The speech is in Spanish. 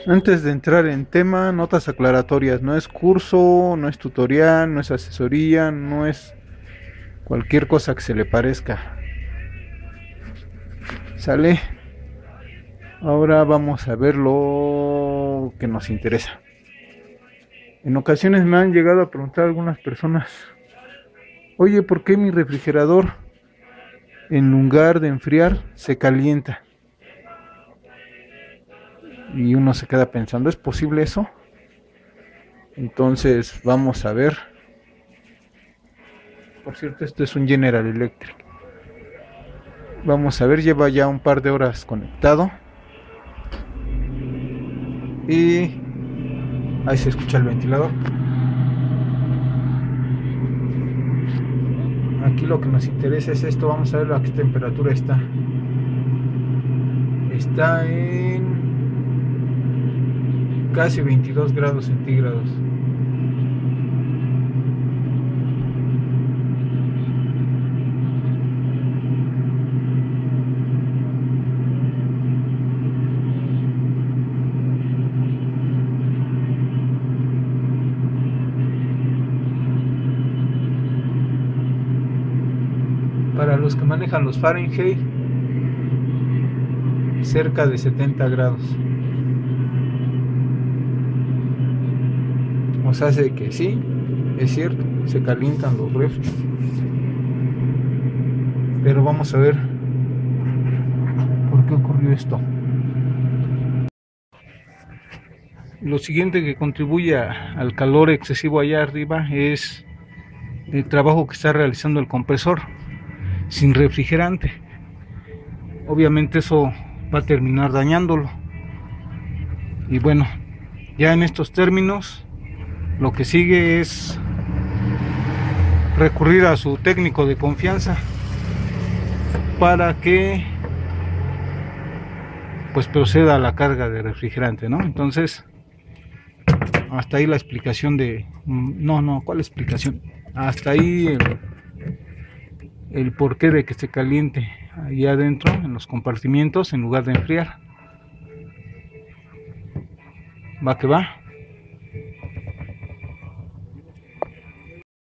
Antes de entrar en tema, notas aclaratorias. No es curso, no es tutorial, no es asesoría, no es cualquier cosa que se le parezca. ¿Sale? Ahora vamos a ver lo que nos interesa. En ocasiones me han llegado a preguntar algunas personas: oye, ¿por qué mi refrigerador en lugar de enfriar se calienta? Y uno se queda pensando, ¿es posible eso? Entonces vamos a ver. Por cierto, esto es un General Electric. Vamos a ver, lleva ya un par de horas conectado. Y ahí se escucha el ventilador. Aquí lo que nos interesa es esto. Vamos a ver a qué temperatura está. Está en casi 22 grados centígrados. Para los que manejan los Fahrenheit, cerca de 70 grados. Nos hace que sí, es cierto, se calientan los refres. Pero vamos a ver por qué ocurrió esto. Lo siguiente que contribuye al calor excesivo allá arriba es el trabajo que está realizando el compresor sin refrigerante. Obviamente eso va a terminar dañándolo. Y bueno, ya en estos términos, lo que sigue es recurrir a su técnico de confianza para que pues proceda a la carga de refrigerante, ¿no? Entonces, hasta ahí la explicación de... ¿cuál explicación? Hasta ahí el porqué de que se caliente ahí adentro en los compartimientos en lugar de enfriar. Va que va.